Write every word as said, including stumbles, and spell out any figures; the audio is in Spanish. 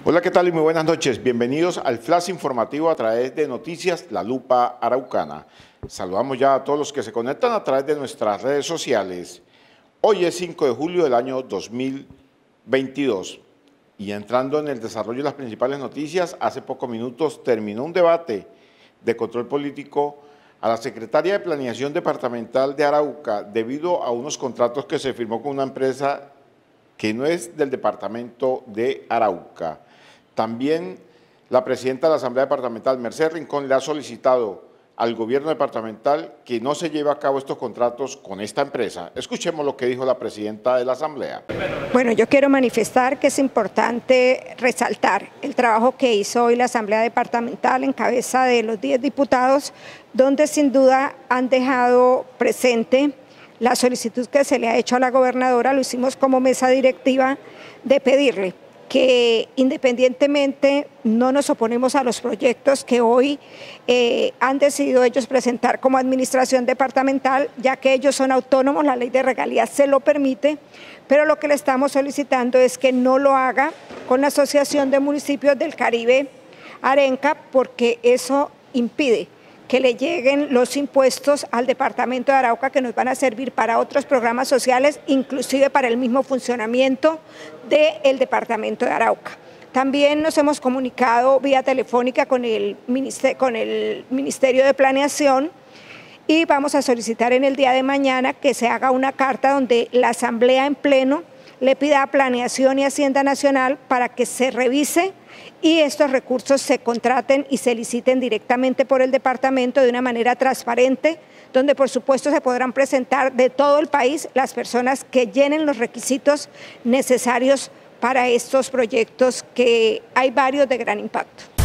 Hola, ¿qué tal y muy buenas noches? Bienvenidos al flash informativo a través de Noticias La Lupa Araucana. Saludamos ya a todos los que se conectan a través de nuestras redes sociales. Hoy es cinco de julio del año dos mil veintidós y entrando en el desarrollo de las principales noticias, hace pocos minutos terminó un debate de control político a la Secretaría de Planeación Departamental de Arauca debido a unos contratos que se firmó con una empresa que no es del departamento de Arauca. También la presidenta de la Asamblea Departamental, Mercedes Rincón, le ha solicitado al gobierno departamental que no se lleve a cabo estos contratos con esta empresa. Escuchemos lo que dijo la presidenta de la Asamblea. Bueno, yo quiero manifestar que es importante resaltar el trabajo que hizo hoy la Asamblea Departamental en cabeza de los diez diputados, donde sin duda han dejado presente la solicitud que se le ha hecho a la gobernadora. Lo hicimos como mesa directiva, de pedirle que independientemente no nos oponemos a los proyectos que hoy eh, han decidido ellos presentar como administración departamental, ya que ellos son autónomos, la ley de regalías se lo permite, pero lo que le estamos solicitando es que no lo haga con la Asociación de Municipios del Caribe, Arenca, porque eso impide que le lleguen los impuestos al departamento de Arauca que nos van a servir para otros programas sociales, inclusive para el mismo funcionamiento del departamento de Arauca. También nos hemos comunicado vía telefónica con el Ministerio, con el Ministerio de Planeación y vamos a solicitar en el día de mañana que se haga una carta donde la Asamblea en pleno le pida a Planeación y Hacienda Nacional para que se revise y estos recursos se contraten y se liciten directamente por el departamento de una manera transparente, donde por supuesto se podrán presentar de todo el país las personas que llenen los requisitos necesarios para estos proyectos, que hay varios de gran impacto.